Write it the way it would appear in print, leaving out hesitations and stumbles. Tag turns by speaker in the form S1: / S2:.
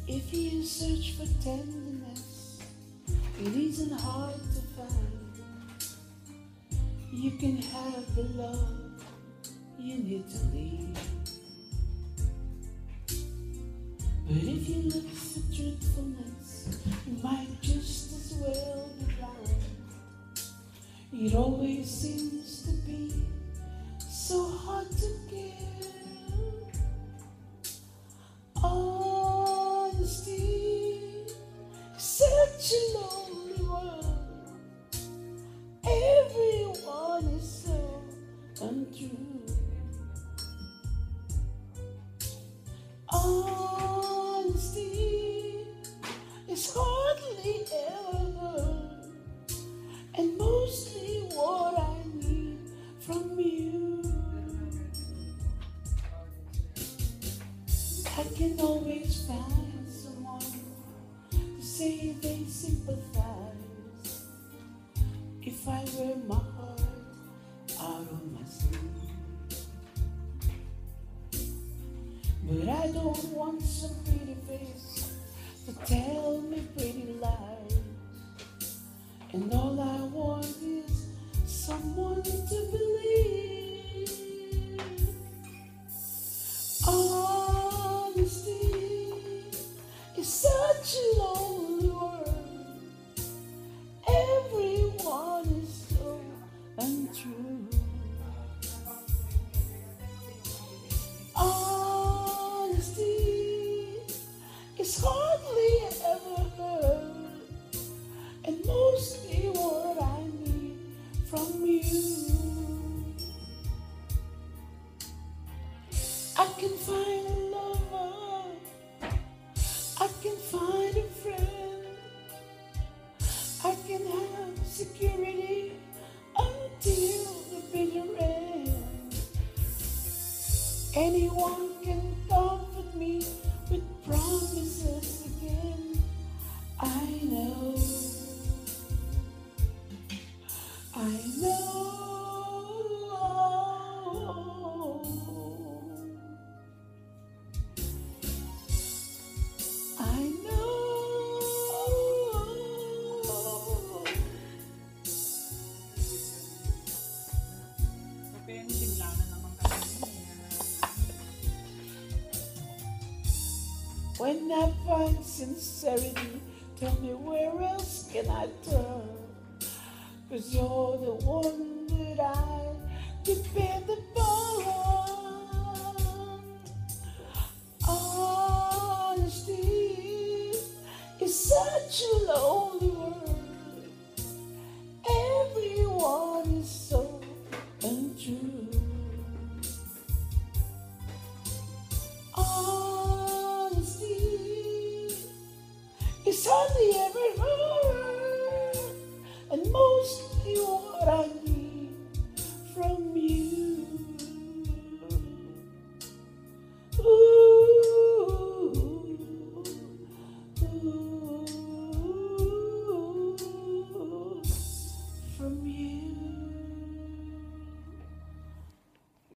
S1: If you search for tenderness, it isn't hard to find. You can have the love you need to leave. But if you look for truthfulness, you might just as well be blind. It always seems to be so hard to give. Honesty is such a lonely world. Everyone is so untrue. Honesty is hardly ever heard, and mostly what I need from you. I can always find someone to say they sympathize if I wear my heart out on my sleeve. But I don't want some pretty face to tell me pretty lies, and all I want is someone to believe. Honesty is such a lonely world. Everyone is so untrue. Honesty is hardly ever heard, and mostly what I need from you. I can find a lover, I can find a friend, I can have security until the bitter end. Anyone can comfort me with promises again. I know, I know. I know.
S2: Depending lang na naman kami.
S1: When I find sincerity, tell me where else can I turn? 'Cause you're the one that I depend upon. Honesty is such a low